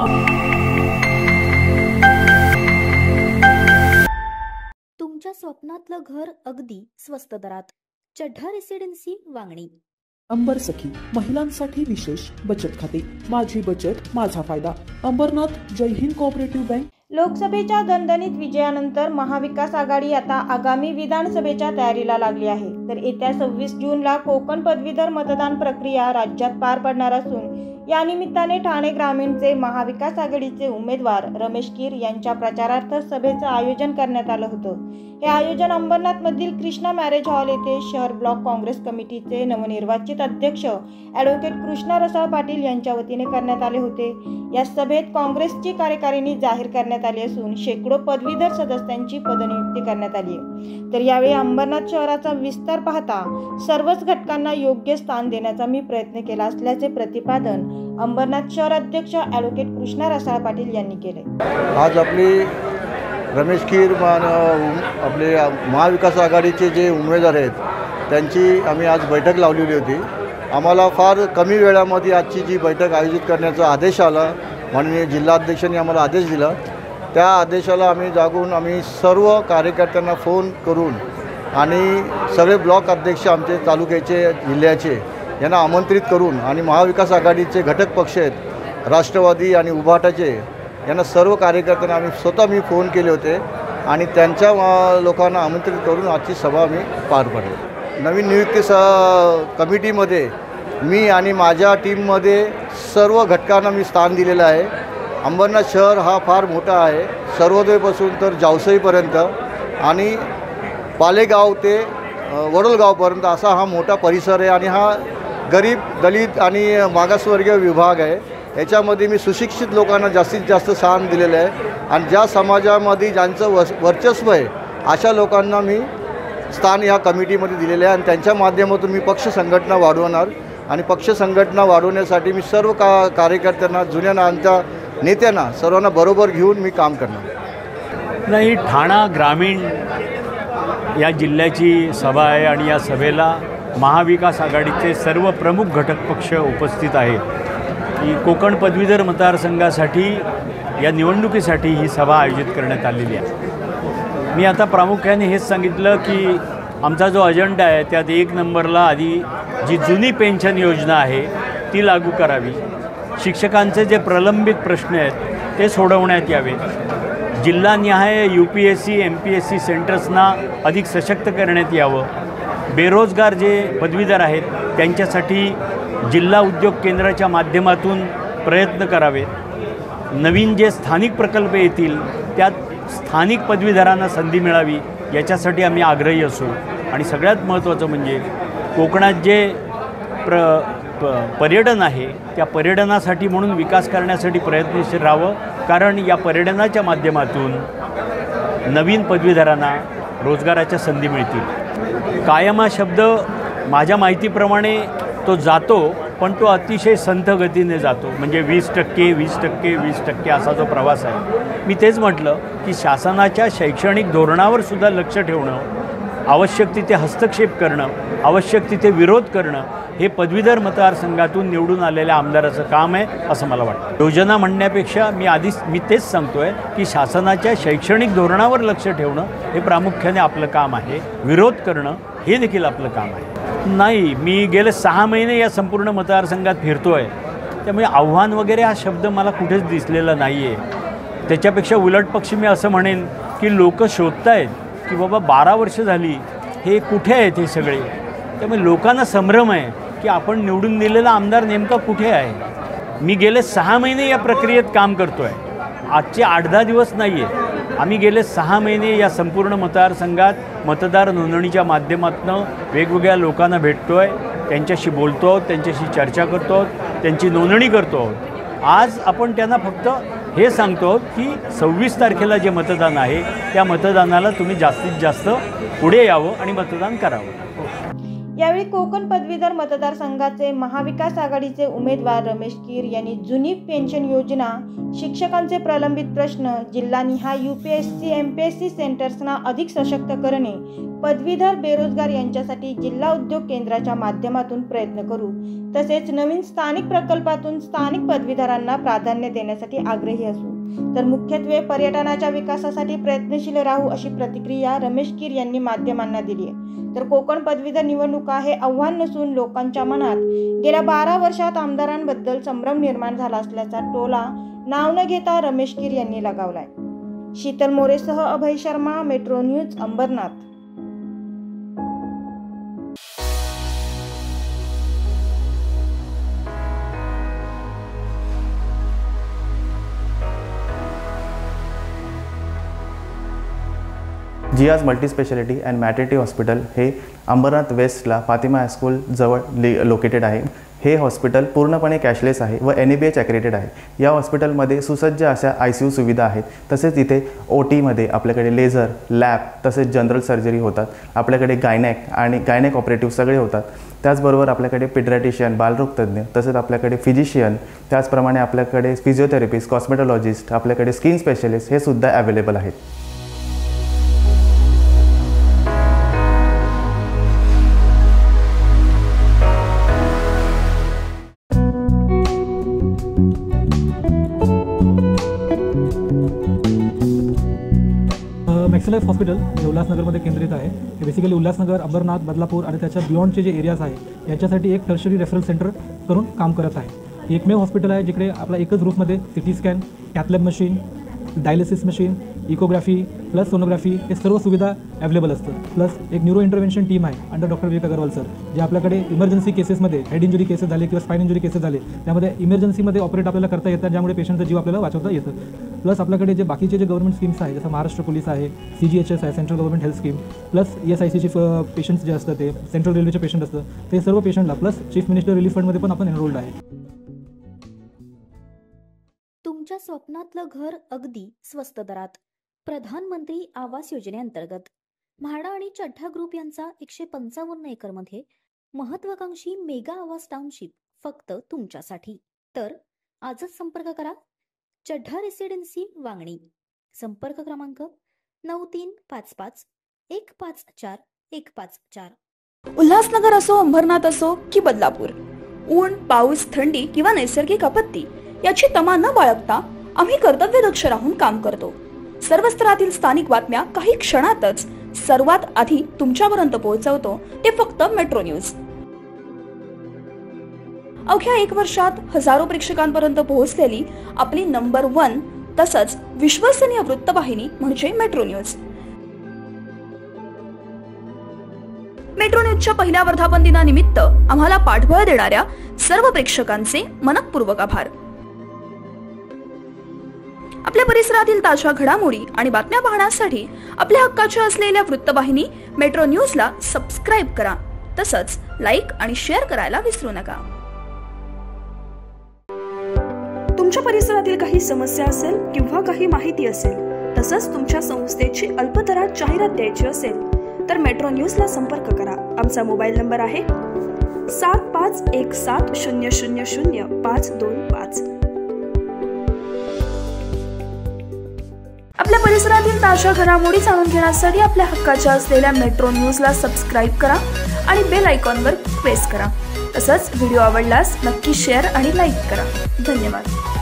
तुमच्या स्वप्नातलं घर अगदी स्वस्त दरात. चढ्ढा रेसिडेन्सी वांगणी. अंबर सखी महिलांसाठी विशेष बचत खाते. माझी बचत माझा फायदा. Ambernath Jai Hind cooperative bank. लोकसभेच्या दणदणीत विजयानंतर महाविकास आघाडी आता आगामी विधानसभेच्या तयारीला लागली आहे. तर येत्या 26 जूनला कोकण पदवीधर मतदान प्रक्रिया राज्यात पार पडणार असून या निमित्ताने ठाणे ग्रामीणचे महाविकास आघाडीचे उमेदवार रमेश कीर यांच्या प्रचारार्थ सभेचं आयोजन करण्यात आलं होतं. हे आयोजन अंबरनाथमधील कृष्णा मॅरेज हॉल येथे शहर ब्लॉक काँग्रेस कमिटीचे नवनिर्वाचित अध्यक्ष ॲडव्होकेट कृष्णा रसाळ पाटील यांच्या वतीने करण्यात आले होते. या सभेत काँग्रेसची कार्यकारिणी जाहीर करण्यात आली असून शेकडो पदवीधर सदस्यांची पदनियुक्ती करण्यात आली आहे. तर यावेळी अंबरनाथ शहराचा विस्तार पाहता सर्वच घटकांना योग्य स्थान देण्याचा मी प्रयत्न केला असल्याचे प्रतिपादन अंबरनाथ शहर अध्यक्ष ॲडव्होकेट कृष्णा रसाळ पाटील यांनी केले. आज आपली रमेश कीर आपले महाविकास आघाडीचे जे उमेदवार आहेत त्यांची आम्ही आज बैठक लावलेली होती. आम्हाला फार कमी वेळामध्ये आजची जी बैठक आयोजित करण्याचा आदेश आला, माननीय जिल्हाध्यक्षांनी आम्हाला आदेश दिला. त्या आदेशाला आम्ही जागून आम्ही सर्व कार्यकर्त्यांना फोन करून आणि सगळे ब्लॉक अध्यक्ष आमचे तालुक्याचे जिल्ह्याचे यांना आमंत्रित करून आणि महाविकास आघाडीचे घटक पक्ष आहेत राष्ट्रवादी आणि उभाटाचे यांना सर्व कार्यकर्त्यांना स्वतः मी फोन केले होते आणि त्यांच्या लोकांना आमंत्रित करून आजची सभा आम्ही पार पाडली. नवीन नियुक्ती कमिटीमध्ये मी आणि माझ्या टीममध्ये सर्व घटकांना मी स्थान दिलेलं आहे. अंबरनाथ शहर हा फार मोठा आहे, सर्वोदयपासून तर जावसईपर्यंत आणि पालेगाव ते वडोलगावपर्यंत असा हा मोठा परिसर आहे आणि हा गरीब दलित आणि मागासवर्गीय विभाग आहे. याच्यामध्ये मी सुशिक्षित लोकांना जास्तीत जास्त स्थान दिलेलं आहे आणि ज्या समाजामध्ये ज्यांचं वर्चस्व आहे अशा लोकांना मी स्थान या कमिटीमध्ये दिलेलं आहे आणि त्यांच्या माध्यमातून मी पक्ष संघटना वाढवणार आणि पक्ष संघटना वाढवण्यासाठी मी सर्व कार्यकर्त्यांना जुन्या नात्या नेत्यांना सर्वांना बरोबर घेऊन मी काम करणार. नाही, ठाणा ग्रामीण या जिल्ह्याची सभा आहे आणि या सभेला महाविकास आघाडीचे सर्व प्रमुख घटक पक्ष उपस्थित आहेत. की कोकण पदवीधर मतदारसंघासाठी या निवडणुकीसाठी ही सभा आयोजित करण्यात आलेली आहे. मी आता प्रामुख्याने हेच सांगितलं की आमचा जो अजेंडा आहे त्यात 1 नंबरला आधी जी जुनी पेन्शन योजना आहे ती लागू करावी. शिक्षकांचे जे प्रलंबित प्रश्न आहेत ते सोडवण्यात यावेत. जिल्हानिहाय UPSC MPSC सेंटर्सना अधिक सशक्त करण्यात यावं. बेरोजगार जे पदवीधर आहेत त्यांच्यासाठी जिल्हा उद्योग केंद्राच्या माध्यमातून प्रयत्न करावेत. नवीन जे स्थानिक प्रकल्प येतील त्यात स्थानिक पदवीधरांना संधी मिळावी याच्यासाठी आम्ही आग्रही असू. आणि सगळ्यात महत्त्वाचं म्हणजे कोकणात जे पर्यटन आहे त्या पर्यटनासाठी म्हणून विकास करण्यासाठी प्रयत्नशील राहावं, कारण या पर्यटनाच्या माध्यमातून नवीन पदवीधरांना रोजगाराच्या संधी मिळतील. कायम हा शब्द माझ्या माहितीप्रमाणे तो जातो, पण तो अतिशय संथ गतीने जातो. म्हणजे 20% 20% 20% असा जो प्रवास आहे. मी तेच म्हटलं की शासनाच्या शैक्षणिक धोरणावर सुद्धा लक्ष ठेवणं, आवश्यक तिथे हस्तक्षेप करणं, आवश्यक तिथे विरोध करणं हे पदवीधर मतदारसंघातून निवडून आलेल्या आमदाराचं काम आहे असं मला वाटतं. योजना म्हणण्यापेक्षा मी तेच सांगतो आहे की शासनाच्या शैक्षणिक धोरणावर लक्ष ठेवणं हे प्रामुख्याने आपलं काम आहे. विरोध करणं हे देखील आपलं काम आहे. नाही, मी गेले 6 महिने या संपूर्ण मतदारसंघात फिरतो आहे, त्यामुळे आव्हान वगैरे हा शब्द मला कुठेच दिसलेला नाही आहे. त्याच्यापेक्षा उलट पक्षी मी असं म्हणेन की लोक शोधत आहेत की बाबा 12 वर्ष झाली हे कुठे आहेत हे सगळे. त्यामुळे लोकांना संभ्रम आहे की आपण निवडून दिलेला आमदार नेमका कुठे आहे. मी गेले 6 महिने या प्रक्रियेत काम करतो आहे, आजचे 8-10 दिवस नाही आहे. आम्ही गेले 6 महिने या संपूर्ण मतदारसंघात मतदार नोंदणीच्या माध्यमातून वेगवेगळ्या लोकांना भेटतो आहे, त्यांच्याशी बोलतो आहोत, त्यांच्याशी चर्चा करतो आहोत, त्यांची नोंदणी करतो आहोत. आज आपण त्यांना फक्त हे सांगतो आहोत की 26 तारखेला जे मतदान आहे त्या मतदानाला तुम्ही जास्तीत जास्त पुढे यावं आणि मतदान करावं. यावेळी कोकण पदवीधर मतदारसंघाचे महाविकास आघाडीचे उमेदवार रमेश कीर यांनी जुनी पेन्शन योजना, शिक्षकांचे प्रलंबित प्रश्न, जिल्हानिहाय UPSC MPSC सेंटर्सना अधिक सशक्त करणे, पदवीधर बेरोजगार यांच्यासाठी जिल्हा उद्योग केंद्राच्या माध्यमातून प्रयत्न करू, तसेच नवीन स्थानिक प्रकल्पातून स्थानिक पदवीधरांना प्राधान्य देण्यासाठी आग्रही असू, तर मुख्यत्वे पर्यटनाच्या विकासासाठी प्रयत्नशील राहू, अशी प्रतिक्रिया रमेश कीर यांनी माध्यमांना दिली आहे. तर कोकण पदवीधर निवडणुका हे आव्हान नसून लोकांच्या मनात गेल्या 12 वर्षात आमदारांबद्दल संभ्रम निर्माण झाला असल्याचा टोला नाव न घेता रमेश कीर यांनी लगावलाय. शीतल मोरेसह Abhay Sharma, metro news, Ambernath. Jiya's multispeciality and maternity hospital हे अंबरनाथ वेस्टला फातिमा हायस्कूल जवळ लोकेटेड आहे. हे हॉस्पिटल पूर्णपणे कॅशलेस आहे व NABH ॲक्रेडिटेड आहे. या हॉस्पिटलमध्ये सुसज्ज अशा ICU सुविधा आहेत. तसेच इथे OTमध्ये आपल्याकडे लेझर, लॅब तसेच जनरल सर्जरी होतात. आपल्याकडे गायनेक ऑपरेटिव्ह सगळे होतात. त्याचबरोबर आपल्याकडे पिडियाट्रिशियन, बालरोगतज्ञ, तसेच आपल्याकडे फिजिशियन, त्याचप्रमाणे आपल्याकडे फिजिओथेरपिस्ट, कॉस्मेटॉलॉजिस्ट, आपल्याकडे स्किन स्पेशलिस्ट हे सुद्धा अवेलेबल आहेत. मॅक्सिलाइफ हॉस्पिटल हे उल्हासनगरमध्ये केंद्रित आहे. हे बेसिकली उल्हासनगर, अंबरनाथ, बदलापूर आणि त्याच्या बियॉन्डचे जे एरियाज आहे याच्यासाठी एक टर्शरी रेफरल सेंटर करून काम करत आहे. हे एकमेव हॉस्पिटल आहे जिकडे आपला एकच रूफमध्ये CT scan, cath lab machine, dialysis machine, echography plus sonography हे सर्व सुविधा अवेलेबल असतं. प्लस एक न्यूरो इंटरव्हेन्शन टीम आहे under doctor Vivek Agarwal sir, जे आपल्याकडे इमर्जन्सी केसेसमध्ये हेड इंजुरी केसेस झाले किंवा स्पाइन इंजुरी केसेस झाले त्यामध्ये इमर्जन्सीमध्ये ऑपरेट आपल्याला करता येतात, ज्यामुळे पेशंटचा जीव आपल्याला वाचवता येतं. प्लस आपल्याकडे जे बाकीचे जे गव्हर्नमेंट स्कीम्स आहे जसं महाराष्ट्र पोलीस आहे, CGHS आहे, central government health scheme, plus ESICचे पेशंट्स जे असतं ते सेंट्रल रेल्वेचे पेशंट असतं ते सर्व पेशंटला प्लस चीफ मिनिस्टर रिलीफ फंडमध्ये पण आपण एनरोल्ड आहे. तुमच्या स्वप्नातलं घर अगदी स्वस्त दरात. प्रधानमंत्री आवास योजनेअंतर्गत म्हाडा आणि चड्ढा ग्रुप यांचा 155 एकरमध्ये महत्वाकांक्षी मेगा आवास टाउनशिप फक्त तुमच्यासाठी. तर आजच संपर्क करा. चड्ढा रेसिडेन्सी, वांगणी. संपर्क क्रमांक 9355 154 154. उल्हासनगर असो, अंबरनाथ असो की बदलापूर, ऊन, पाऊस, थंडी किंवा नैसर्गिक आपत्ती याची तमा न बाळगता आम्ही कर्तव्यदक्ष राहून काम करतो. सर्व स्तरातील स्थानिक बातम्या काही क्षणातच सर्वात आधी तुमच्यापर्यंत पोहोचवतो ते फक्त मेट्रो न्यूज. अवघ्या 1 वर्षात हजारो प्रेक्षकांपर्यंत पोहोचलेली आपली नंबर 1 तसंच विश्वसनीय वृत्तवाहिनी म्हणजे मेट्रो न्यूज. मेट्रो न्यूजच्या पहिल्या वर्धापन दिनानिमित्त आम्हाला पाठबळ देणाऱ्या सर्व प्रेक्षकांचे मनःपूर्वक आभार. आपल्या परिसरातील ताज्या घडामोडी आणि बातम्या पाहण्यासाठी आपल्या हक्काच्या असलेल्या वृत्तवाहिनी मेट्रो न्यूजला सबस्क्राईब करा. तसंच लाईक आणि शेअर करायला विसरू नका. तुमच्या परिसरातील काही समस्या असेल किंवा काही माहिती असेल, तसंच तुमच्या संस्थेची अल्पदरात जाहिरात द्यायची असेल तर मेट्रो न्यूजला संपर्क करा. आमचा मोबाईल नंबर आहे 7517000525. आपल्या परिसरातील ताज्या घडामोडी जाणून घेण्यासाठी आपल्या हक्काच्या असलेल्या मेट्रो न्यूजला सबस्क्राईब करा आणि बेल आयकॉनवर प्रेस करा. तसंच व्हिडिओ आवडल्यास नक्की शेअर आणि लाईक करा. धन्यवाद.